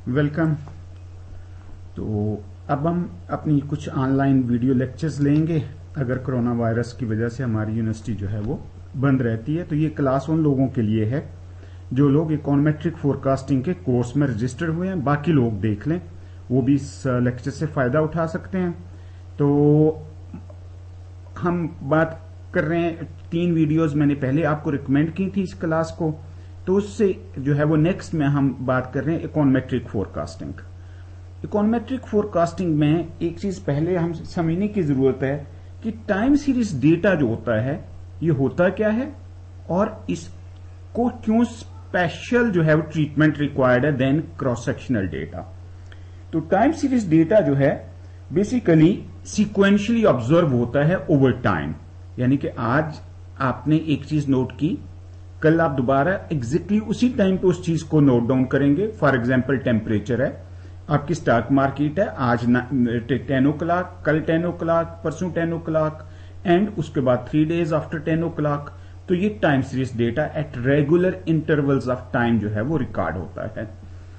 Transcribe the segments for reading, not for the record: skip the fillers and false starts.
Welcome. तो अब हम अपनी कुछ ऑनलाइन वीडियो लेक्चर्स लेंगे। अगर कोरोना वायरस की वजह से हमारी यूनिवर्सिटी जो है वो बंद रहती है, तो ये क्लास उन लोगों के लिए है जो लोग इकोनोमेट्रिक फोरकास्टिंग के कोर्स में रजिस्टर्ड हुए हैं। बाकी लोग देख लें, वो भी इस लेक्चर से फायदा उठा सकते हैं। तो हम बात कर रहे हैं, 3 वीडियोस मैंने पहले आपको रिकमेंड की थी इस क्लास को, तो उससे जो है वो नेक्स्ट में हम बात कर रहे हैं इकोनोमेट्रिक फोरकास्टिंग। इकोनोमेट्रिक फोरकास्टिंग में एक चीज पहले हम समझने की जरूरत है कि टाइम सीरीज डेटा जो होता है ये होता क्या है और इसको क्यों स्पेशल जो है वो ट्रीटमेंट रिक्वायर्ड है देन क्रॉस सेक्शनल डेटा। तो टाइम सीरीज डेटा जो है बेसिकली सीक्वेंशियली ऑब्जर्व होता है ओवर टाइम, यानी कि आज आपने एक चीज नोट की, कल आप दोबारा एग्जैक्टली उसी टाइम पे उस चीज को नोट डाउन करेंगे। फॉर एग्जांपल टेम्परेचर है, आपकी स्टॉक मार्केट है, आज 10 o'clock, कल 10 o'clock, परसों 10 o'clock एंड उसके बाद 3 days आफ्टर 10 o'clock। तो ये time series data at regular intervals of time जो है वो रिकॉर्ड होता है।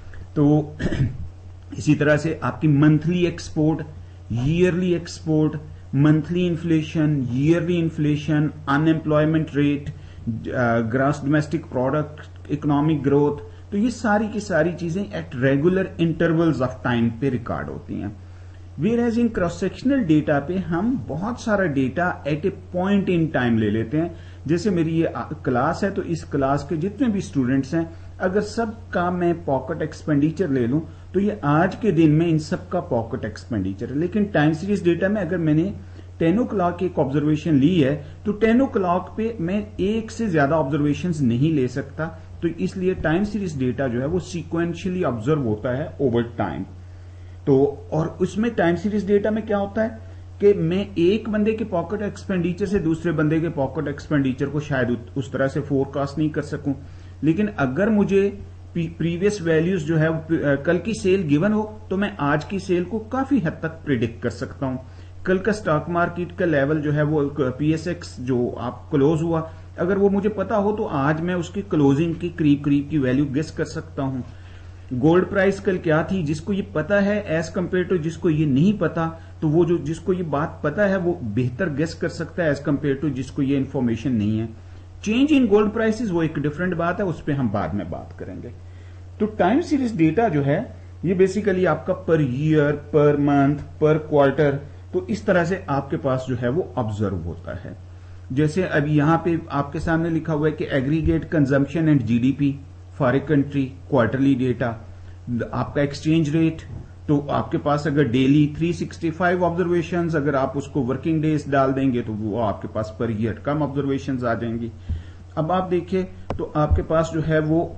तो इसी तरह से आपकी monthly export, yearly export, monthly inflation, yearly inflation, unemployment rate, gross domestic product, economic growth, तो ये सारी की सारी चीजें at regular intervals of time पे रिकॉर्ड होती हैं। Whereas in cross sectional data पे हम बहुत सारा data at a point in time ले लेते हैं। जैसे मेरी ये क्लास है, तो इस क्लास के जितने भी स्टूडेंट्स हैं, अगर सबका मैं पॉकेट एक्सपेंडिचर ले लूं तो ये आज के दिन में इन सबका पॉकेट एक्सपेंडिचर है। लेकिन टाइम सीरीज डेटा में अगर मैंने 10 o'clock एक ऑब्जर्वेशन ली है, तो 10 o'clock पे मैं एक से ज्यादा ऑब्जर्वेशंस नहीं ले सकता। तो इसलिए टाइम सीरीज डेटा जो है वो सीक्वेंशियली ऑब्जर्व होता है ओवर टाइम। तो और उसमें टाइम सीरीज डेटा में क्या होता है कि मैं एक बंदे के पॉकेट एक्सपेंडिचर से दूसरे बंदे के पॉकेट एक्सपेंडिचर को शायद उस तरह से फोरकास्ट नहीं कर सकूं, लेकिन अगर मुझे प्रीवियस वैल्यूज जो है कल की सेल गिवन हो, तो मैं आज की सेल को काफी हद तक प्रिडिक्ट कर सकता हूं। कल का स्टॉक मार्केट का लेवल जो है वो PSX जो आप क्लोज हुआ, अगर वो मुझे पता हो तो आज मैं उसकी क्लोजिंग की करीब करीब की वैल्यू गेस कर सकता हूं। गोल्ड प्राइस कल क्या थी, जिसको ये पता है एज कंपेयर टू जिसको ये नहीं पता, तो वो जो जिसको ये बात पता है वो बेहतर गेस कर सकता है एज कंपेयर टू जिसको ये इंफॉर्मेशन नहीं है। चेंज इन गोल्ड प्राइसेस वो एक डिफरेंट बात है, उस पर हम बाद में बात करेंगे। तो टाइम सीरीज डेटा जो है ये बेसिकली आपका पर ईयर, पर मंथ, पर क्वार्टर, तो इस तरह से आपके पास जो है वो ऑब्जर्व होता है। जैसे अभी यहां पे आपके सामने लिखा हुआ है कि aggregate consumption and GDP for a country, quarterly data, आपका एक्सचेंज रेट, तो आपके पास अगर डेली 365 ऑब्जर्वेशंस, अगर आप उसको वर्किंग डेज डाल देंगे तो वो आपके पास पर ईयर कम ऑब्जर्वेशंस आ जाएंगी। अब आप देखिए तो आपके पास जो है वो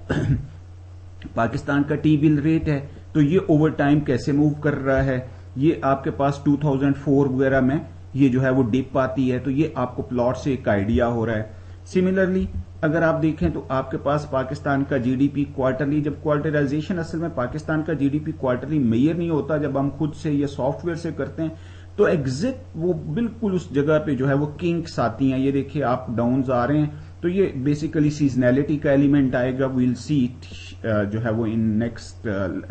पाकिस्तान का T-बिल रेट है, तो ये ओवर टाइम कैसे मूव कर रहा है, ये आपके पास 2004 वगैरह में ये जो है वो डिप आती है, तो ये आपको प्लॉट से एक आइडिया हो रहा है। सिमिलरली अगर आप देखें तो आपके पास पाकिस्तान का GDP क्वार्टरली, जब क्वार्टराइजेशन असल में पाकिस्तान का GDP क्वार्टरली मेजर नहीं होता, जब हम खुद से या सॉफ्टवेयर से करते हैं तो एग्जैक्ट वो बिल्कुल उस जगह पे जो है वो किंक्स आती हैं। ये देखिए आप डाउन्स आ रहे हैं, तो ये बेसिकली सीजनैलिटी का एलिमेंट आएगा। वील सी जो है वो इन नेक्स्ट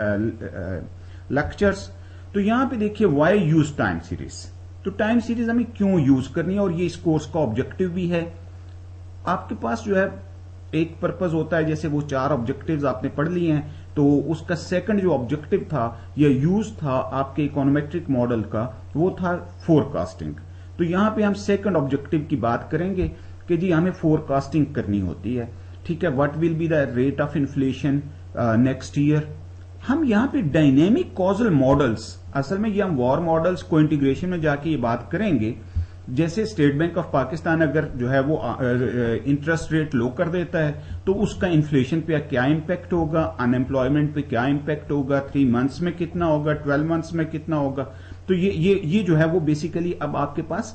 लेक्चर्स। तो यहां पे देखिए वाई यूज टाइम सीरीज, तो टाइम सीरीज हमें क्यों यूज करनी है और ये इस कोर्स का ऑब्जेक्टिव भी है। आपके पास जो है एक पर्पज होता है, जैसे वो 4 ऑब्जेक्टिव्स आपने पढ़ लिए हैं, तो उसका सेकंड जो ऑब्जेक्टिव था या यूज था आपके इकोनोमेट्रिक मॉडल का, वो था फोरकास्टिंग। तो यहां पे हम सेकंड ऑब्जेक्टिव की बात करेंगे कि जी हमें फोरकास्टिंग करनी होती है। ठीक है, what will be the rate of inflation next year. हम यहां पे डायनेमिक कॉजल मॉडल्स, असल में ये हम वॉर मॉडल्स को इंटीग्रेशन में जाके ये बात करेंगे। जैसे स्टेट बैंक ऑफ पाकिस्तान अगर जो है वो इंटरेस्ट रेट लो कर देता है, तो उसका इन्फ्लेशन पे क्या इंपैक्ट होगा, अनएम्प्लॉयमेंट पे क्या इंपैक्ट होगा, 3 months में कितना होगा, 12 months में कितना होगा। तो ये जो है वो बेसिकली अब आपके पास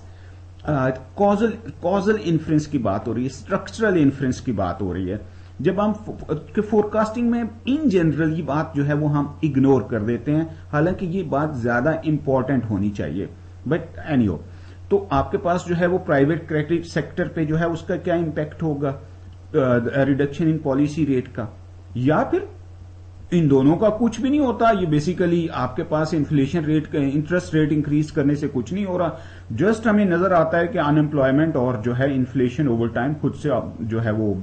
कॉजल इन्फ्रेंस की बात हो रही है, स्ट्रक्चरल इन्फ्रेंस की बात हो रही है। जब हम फोरकास्टिंग में इन जनरल ये बात जो है वो हम इग्नोर कर देते हैं, हालांकि ये बात ज्यादा इंपॉर्टेंट होनी चाहिए। बट एनीहो, तो आपके पास जो है वो प्राइवेट क्रेडिट सेक्टर पे जो है उसका क्या इंपैक्ट होगा, रिडक्शन इन पॉलिसी रेट का, या फिर इन दोनों का कुछ भी नहीं होता। ये बेसिकली आपके पास inflation rate, interest rate increase करने से कुछ नहीं हो रहा। जस्ट हमें नजर आता है कि अनएम्प्लॉयमेंट और जो है इन्फ्लेशन ओवर टाइम खुद से जो है वो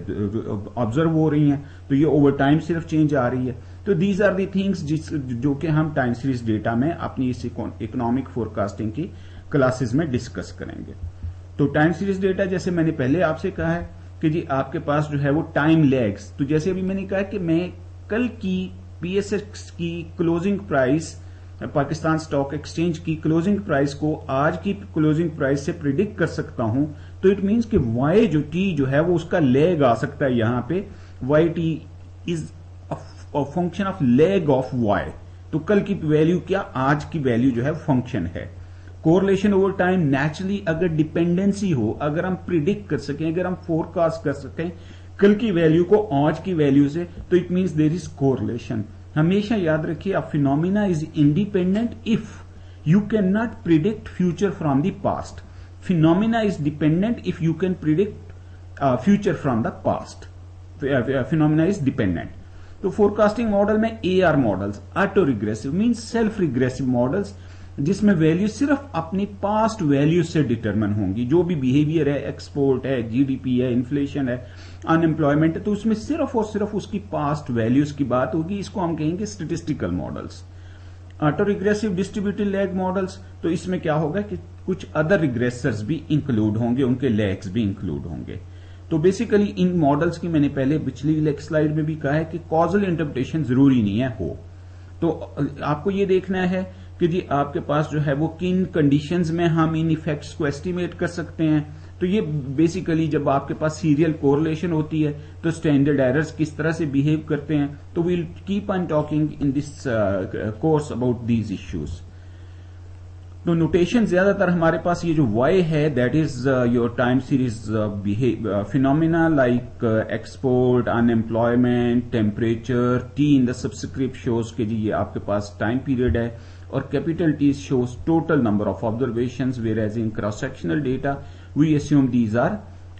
ऑब्जर्व हो रही हैं, तो ये ओवर टाइम सिर्फ चेंज आ रही है। तो दीज आर दी थिंग्स जो कि हम टाइम सीरीज डेटा में अपनी इस इकोनॉमिक फोरकास्टिंग की क्लासेस में डिस्कस करेंगे। तो टाइम सीरीज डेटा, जैसे मैंने पहले आपसे कहा है कि जी आपके पास जो है वो टाइम लैग्स, तो जैसे अभी मैंने कहा कि मैं कल की पीएसएक्स की closing price, Pakistan stock exchange की क्लोजिंग प्राइस को आज की क्लोजिंग प्राइस से प्रिडिक्ट कर सकता हूं, तो इट मींस कि वाई जो टी जो है वो उसका लेग आ सकता है। यहां पे Y T is a function of lag of Y. तो कल की वैल्यू क्या, आज की वैल्यू जो है फंक्शन है। कोरिलेशन ओवर टाइम, नेचुरली अगर डिपेंडेंसी हो, अगर हम प्रिडिक्ट कर सकें, अगर हम फोरकास्ट कर सकें कल की वैल्यू को आज की वैल्यू से, तो it means there is correlation. हमेशा याद रखिए, a phenomena is independent if you can not predict future from the past. Phenomena is dependent if you can predict future from the past. Phenomena is dependent. तो forecasting model में AR models, auto regressive means self regressive models, जिसमें value सिर्फ अपनी past value से determine होंगी। जो भी behaviour है, एक्सपोर्ट है, जीडीपी है, इन्फ्लेशन है, अनएम्प्लॉयमेंट है, तो उसमें सिर्फ और सिर्फ उसकी पास्ट वैल्यूज की बात होगी। इसको हम कहेंगे statistical models. Auto regressive distributed lag models, तो इसमें क्या होगा कि कुछ अदर रिग्रेसर्स भी इंक्लूड होंगे, उनके लैग्स भी इंक्लूड होंगे। तो बेसिकली इन मॉडल्स की मैंने पहले पिछली स्लाइड में भी कहा है कि कॉजल इंटरप्रिटेशन जरूरी नहीं है हो। तो आपको ये देखना है कि जी आपके पास जो है वो किन कंडीशंस में हम इन इफेक्ट्स को एस्टिमेट कर सकते हैं। तो ये बेसिकली जब आपके पास सीरियल कोरिलेशन होती है तो स्टैंडर्ड एरर्स किस तरह से बिहेव करते हैं। तो we'll keep on talking in this course about these issues. तो नोटेशन ज्यादातर हमारे पास ये जो y है, that is your time series phenomena like export, unemployment, temperature. T in the subscript shows के जी ये आपके पास टाइम पीरियड है, और capital T shows total number of observations, whereas in cross-sectional data we assume these are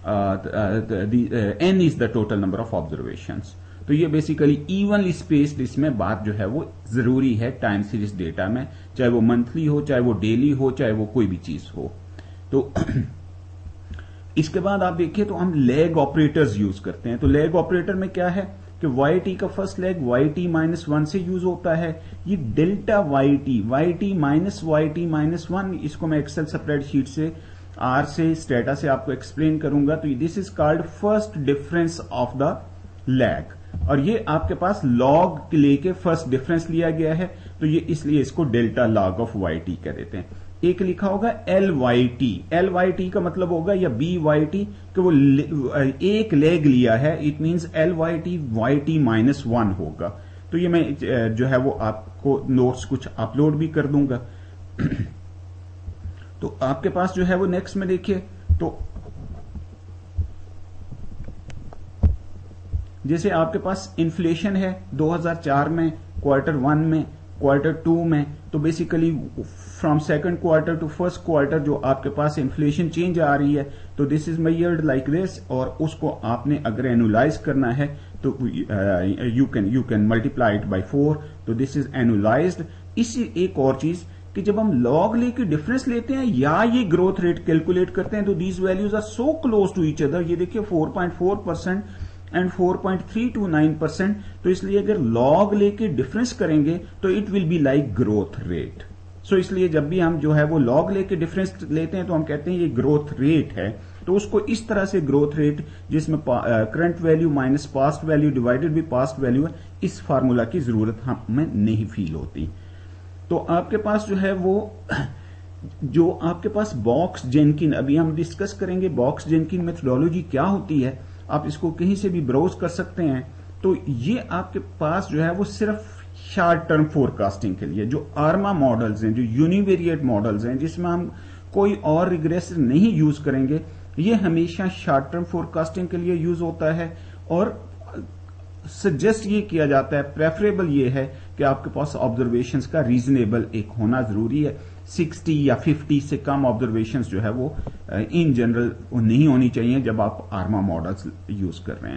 n is the total number of observations. तो ये बेसिकली इवनली स्पेस्ड इसमें बात जो है वो जरूरी है टाइम सीरीज डेटा में, चाहे वो मंथली हो, चाहे वो डेली हो, चाहे वो कोई भी चीज हो। तो इसके बाद आप देखिए तो हम लैग ऑपरेटर्स यूज करते हैं। तो लैग ऑपरेटर में क्या है कि YT का फर्स्ट लेग YT-1 से यूज होता है। ये डेल्टा YT माइनस YT-1, इसको मैं एक्सेल स्प्रेडशीट से R से स्टेटा से आपको एक्सप्लेन करूंगा। तो this is called first difference of the lag, और ये आपके पास लॉग लेके फर्स्ट डिफरेंस लिया गया है, तो ये इसलिए इसको डेल्टा लॉग ऑफ YT कह देते हैं। एक लिखा होगा LYT का मतलब होगा या BYT कि वो एक लेग लिया है, इट मींस LYT YT-1 होगा। तो ये मैं जो है वो आपको नोट्स कुछ अपलोड भी कर दूंगा। तो आपके पास जो है वो नेक्स्ट में देखिए, तो जैसे आपके पास इन्फ्लेशन है 2004 में, Q1 में, Q2 में, तो basically from second quarter to first quarter जो आपके पास इन्फ्लेशन चेंज आ रही है, तो this is measured like this, और उसको आपने अगर एनुलाइज करना है तो you can multiply it by 4, तो दिस इज एनुलाइज्ड। इसी एक और चीज कि जब हम लॉग लेके डिफरेंस लेते हैं या ये ग्रोथ रेट कैलकुलेट करते हैं, तो these values are so close to each other. ये देखिए 4.4% एंड 4.329%, तो इसलिए अगर लॉग लेके डिफरेंस करेंगे तो it will be like growth rate. So इसलिए जब भी हम जो है वो लॉग लेके डिफरेंस लेते हैं तो हम कहते हैं ये ग्रोथ रेट है। तो उसको इस तरह से ग्रोथ रेट, जिसमें current value minus past value divided by past value है, इस फार्मूला की जरूरत हमें नहीं फील होती। तो आपके पास जो है वो जो आपके पास बॉक्स जेनकिन, अभी हम डिस्कस करेंगे बॉक्स जेनकिन मेथोडोलॉजी क्या होती है, आप इसको कहीं से भी ब्राउज कर सकते हैं। तो ये आपके पास जो है वो सिर्फ शॉर्ट टर्म फोरकास्टिंग के लिए, जो आर्मा मॉडल्स हैं, जो यूनिवेरिएट मॉडल्स हैं, जिसमें हम कोई और रिग्रेसर नहीं यूज करेंगे, ये हमेशा शॉर्ट टर्म फोरकास्टिंग के लिए यूज होता है। और सजेस्ट ये किया जाता है, प्रेफरेबल ये है कि आपके पास ऑब्जर्वेशंस का रीजनेबल एक होना जरूरी है। 60 या 50 से कम ऑब्जर्वेशंस जो है वो इन जनरल नहीं होनी चाहिए जब आप आर्मा मॉडल्स यूज कर रहे हैं।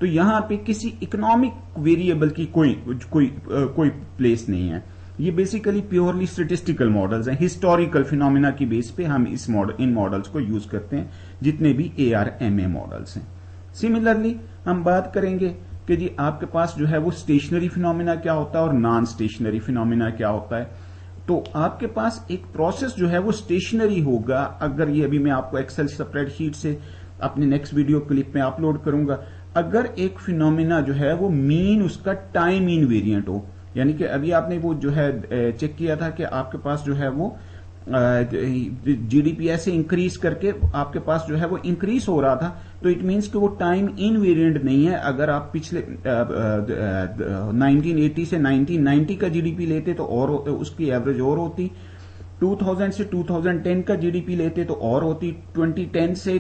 तो यहां पे किसी इकोनॉमिक वेरिएबल की कोई प्लेस नहीं है। ये बेसिकली प्योरली स्टैटिस्टिकल मॉडल्स हैं, हिस्टोरिकल फिनोमिना की बेस पे हम इन मॉडल्स को यूज करते हैं, जितने भी ARMA मॉडल्स हैं। सिमिलरली हम बात करेंगे कि जी आपके पास जो है वो स्टेशनरी फिनोमिना क्या होता है और नॉन स्टेशनरी फिनोमिना क्या होता है। तो आपके पास एक प्रोसेस जो है वो स्टेशनरी होगा, अगर ये अभी मैं आपको एक्सेल स्प्रेडशीट से अपने नेक्स्ट वीडियो क्लिप में अपलोड करूंगा, अगर एक फिनोमिना जो है वो मीन उसका टाइम इनवेरिएंट हो, यानी कि अभी आपने वो जो है चेक किया था कि आपके पास जो है वो जीडीपी ऐसे इंक्रीज करके आपके पास जो है वो इंक्रीज हो रहा था, तो इट मींस कि वो टाइम इनवेरिएंट नहीं है। अगर आप पिछले 1980 से 1990 का जीडीपी लेते तो और उसकी एवरेज और होती, 2000 से 2010 का जीडीपी लेते तो और होती, 2010 से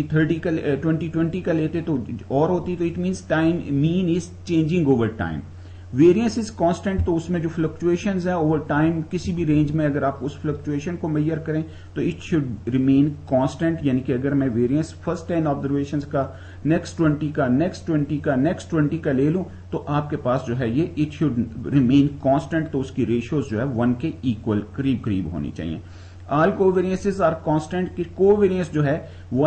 2020 का लेते तो और होती। तो it means time mean is changing over time, variance is constant, तो उसमें जो फ्लक्चुएशंस है ओवर टाइम किसी भी रेंज में अगर आप उस फ्लक्चुएशन को मेजर करें तो इट शुड रिमेन कांस्टेंट। यानी कि अगर मैं वेरिएंस फर्स्ट 10 ऑब्जर्वेशंस का, नेक्स्ट 20 का, नेक्स्ट 20 का, नेक्स्ट 20 का ले लूं तो आपके पास जो है ये इट शुड रिमेन कांस्टेंट, तो उसकी रेशियोज जो है 1 के इक्वल करीब होनी चाहिए। ऑल कोवेरियंसेस आर कांस्टेंट, कि कोवेरियंस जो है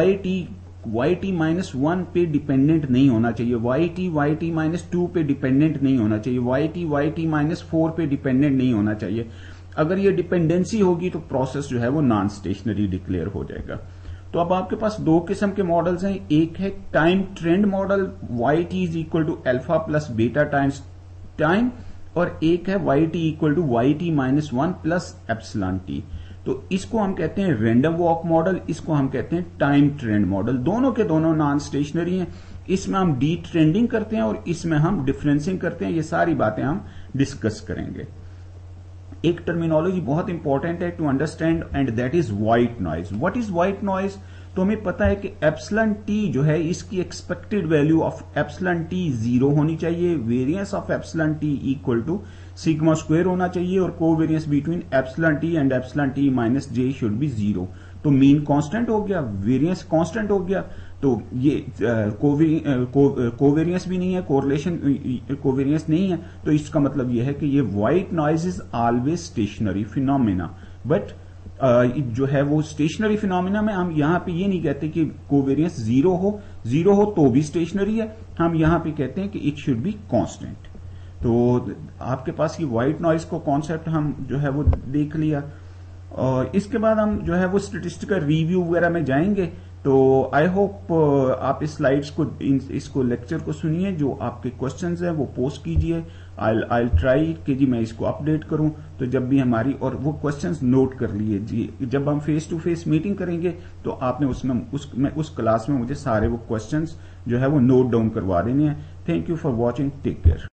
YT -1 पे डिपेंडेंट नहीं होना चाहिए, YT -2 पे डिपेंडेंट नहीं होना चाहिए, YT -4 पे डिपेंडेंट नहीं होना चाहिए। अगर ये डिपेंडेंसी होगी तो प्रोसेस जो है वो नॉन स्टेशनरी डिक्लेयर हो जाएगा। तो अब आपके पास दो किस्म के मॉडल्स हैं, एक है time trend model YT is equal to alpha plus beta times time, और एक है YT equal to YT -1 plus epsilon T। तो इसको हम कहते हैं रैंडम वॉक मॉडल, इसको हम कहते हैं टाइम ट्रेंड मॉडल। दोनों के दोनों नॉन स्टेशनरी हैं। इसमें हम डी ट्रेंडिंग करते हैं और इसमें हम डिफरेंसिंग करते हैं। ये सारी बातें हम डिस्कस करेंगे। एक टर्मिनोलॉजी बहुत इंपॉर्टेंट है to understand and that is white noise. What is white noise? तो हमें पता है कि एप्सिलॉन टी जो है इसकी expected value of epsilon T 0 होनी चाहिए, variance of epsilon T equal to sigma square होना चाहिए, और covariance between epsilon T and epsilon T minus J should be 0। तो मीन कांस्टेंट हो गया, वेरिएंस कांस्टेंट हो गया, तो ये कोवेरियंस भी नहीं है, कोरिलेशन कोवेरियंस नहीं है, तो इसका मतलब ये है कि ये white noise is always stationary phenomena. But जो है वो स्टेशनरी फिनोमिना में हम यहां पे ये नहीं कहते कि कोवेरियंस 0 हो तो भी स्टेशनरी है, हम यहां पे कहते हैं कि इट शुड बी कांस्टेंट। तो आपके पास ये व्हाइट नॉइज को कॉन्सेप्ट हम जो है वो देख लिया, और इसके बाद हम जो है वो स्टैटिस्टिकल रिव्यू वगैरह में जाएंगे। तो आई होप आप इस स्लाइड्स को इसको लेक्चर को सुनिए, जो आपके क्वेश्चंस हैं वो पोस्ट कीजिए। आई ट्राई कि जी मैं इसको अपडेट करूं, तो जब भी हमारी और वो क्वेश्चंस नोट कर लिए जी, जब हम फेस टू फेस मीटिंग करेंगे तो आपने उस क्लास में मुझे सारे वो क्वेश्चंस जो है वो नोट डाउन करवा देने हैं। Thank you for watching, take care.